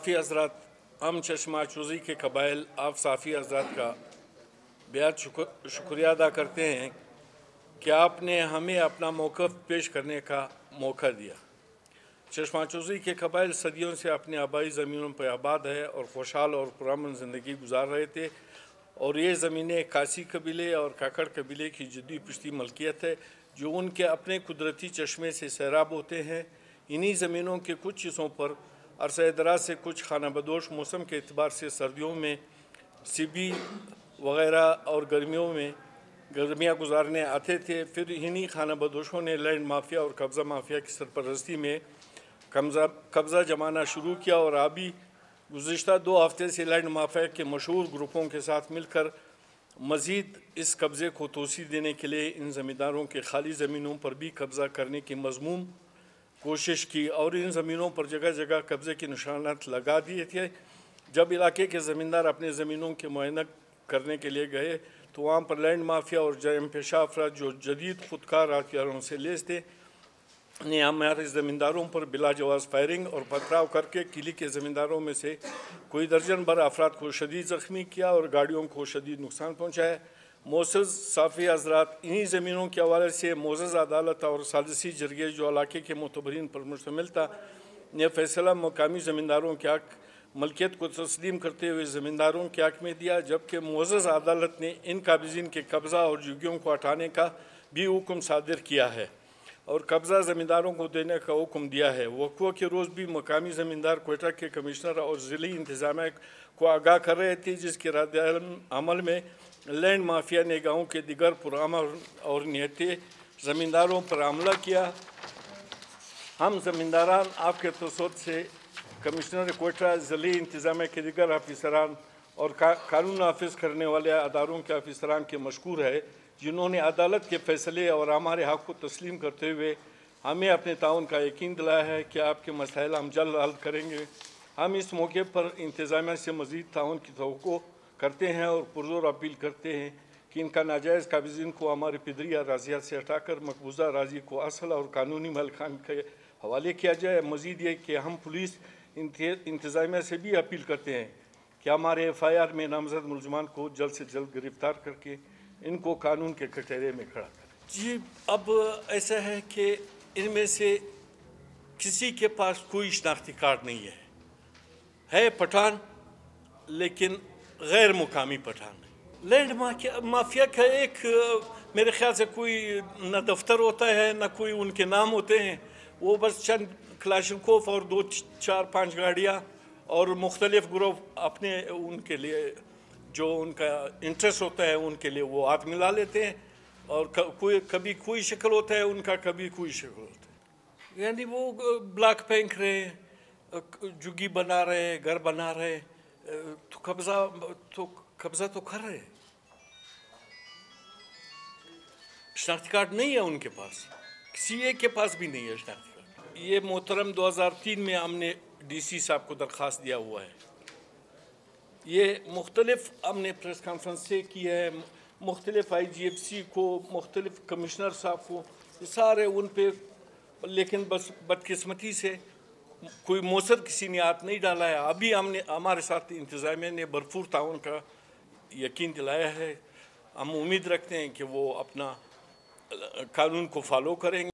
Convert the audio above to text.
साफ़ी हज़रात, हम चश्मा चूज़ी के कबाइल आप साफ़ी हज़रात का बेहद शुक्रिया अदा करते हैं कि आपने हमें अपना मौक़िफ़ पेश करने का मौका दिया। चश्मा चूज़ी के कबाइल सदियों से अपने आबाई ज़मीनों पर आबाद है और खुशहाल और पुरअमन ज़िंदगी गुजार रहे थे, और ये ज़मीनें कासी कबीले और काकड़ कबीले की जद्दी पुश्ती मलकियत है जो उनके अपने कुदरती चश्मे से सैराब होते हैं। इन्हीं ज़मीनों के कुछ हिस्सों पर अरसा दराज से कुछ खानाबदोश मौसम के एतबार से सर्दियों में सिबी वग़ैरह और गर्मियों में गर्मियाँ गुजारने आते थे। फिर इन्हीं खानाबदोशों ने लैंड माफिया और कब्ज़ा माफिया की सरपरस्ती में कब्ज़ा जमाना शुरू किया, और अभी गुज़िश्ता 2 हफ़्ते से लैंड माफिया के मशहूर ग्रुपों के साथ मिलकर मज़ीद इस कब्ज़े को तोसी देने के लिए इन ज़मींदारों के खाली ज़मीनों पर भी कब्ज़ा करने की मज़मूम कोशिश की, और इन ज़मीनों पर जगह जगह कब्ज़े के निशानात लगा दिए थे। जब इलाके के ज़मींदार अपने ज़मीनों के मुआयना करने के लिए गए तो वहाँ पर लैंड माफिया और जरम पेशा अफराद जो जदीद खुदकार हथियारों से लैस थे ने हमारे ज़मींदारों पर बिला जवाज़ फायरिंग और पथराव करके किले के ज़मींदारों में से कोई दर्जन भर अफराद को शदीद ज़ख्मी किया और गाड़ियों को शदीद नुकसान पहुँचाया। मोअज़्ज़ज़ साफ़ी हज़रात, इन्हीं ज़मीनों के हवाले से मोअज़्ज़ज़ अदालत और सालिसी जरगे जो इलाके के मोतबरीन पर मुश्तमिल था ने फैसला मकामी ज़मींदारों के हक़ मलकियत को तस्लीम करते हुए ज़मींदारों के हक़ में दिया, जबकि मोअज़्ज़ज़ अदालत ने इन काबिज़ीन के कब्ज़ा और जुग्गियों को हटाने का भी हुक्म सादिर किया है और कब्ज़ा ज़मींदारों को देने का हुक्म दिया है। वक़्फ़े के रोज़ भी मकामी ज़मींदार क्वेटा के कमिश्नर और ज़िली इंतज़ामिया को आगाह कर रहे थे, जिसके रद्द-ए-अमल में लैंड माफिया ने गाँव के दिगर पुरअमन और नियती ज़मींदारों पर हमला किया। हम ज़मींदारान आपके तसव्वुत से कमिश्नर क्वेटा, ज़िली इंतज़ामिया के दिगर अफसरान और कानून नाफिज करने वाले अदारों के अफसरान के मशकूर है, जिन्होंने अदालत के फैसले और हमारे हक़ को तस्लीम करते हुए हमें अपने ताउन का यकीन दिलाया है कि आपके मसाइल हम जल्द हल करेंगे। हम इस मौके पर इंतज़ामिया से मज़ीद ताउन की तवक्को करते हैं और पुरज़ोर अपील करते हैं कि इनका नाजायज़ काबिज़ीन को हमारे पिदरी अराज़ियात से हटाकर मकबूजा अराज़ी को असल और कानूनी मालिकान के हवाले किया जाए। मज़ीद ये कि हम पुलिस इंतज़ामिया से भी अपील करते हैं कि हमारे FIR में नामज़द मुलज़मान को जल्द से जल्द गिरफ़्तार करके इनको कानून के कटहरे में खड़ा करें। जी, अब ऐसा है कि इनमें से किसी के पास कोई शनाख्ती कार्ड नहीं है पठान, लेकिन गैर मुकामी पठान है। लैंड माफिया का एक मेरे ख्याल से कोई न दफ्तर होता है न कोई उनके नाम होते हैं, वो बस चंद क्लाशनकोफ और 2, 4, 5 गाड़ियाँ और मुख्तलिफ ग्रुप अपने उनके लिए जो उनका इंटरेस्ट होता है उनके लिए वो हाथ मिला लेते हैं, और कभी कोई शक्ल होता है उनका, कभी कोई शक्ल होता है। यानी वो ब्लॉक फेंक रहे, जुग्गी बना रहे, घर बना रहे, तो कब्ज़ा तो कर रहे। शनाख्ती कार्ड नहीं है उनके पास, किसी एक के पास भी नहीं है शनाख्ती कार्ड। ये मोहतरम 2003 में हमने DC साहब को दरख्वास्त दिया हुआ है। ये मुख्तलिफ हमने प्रेस कॉन्फ्रेंस से की है, मुख्तलिफ IGFC को, मुख्तलिफ कमिश्नर साहब को, ये सारे उन पे, लेकिन बस बदकिस्मती से कोई मौसर किसी ने हाथ नहीं डाला है। अभी हमने हमारे साथ इंतज़ामिया ने भरपूर ताउन का यकीन दिलाया है। हम उम्मीद रखते हैं कि वो अपना कानून को फॉलो करेंगे।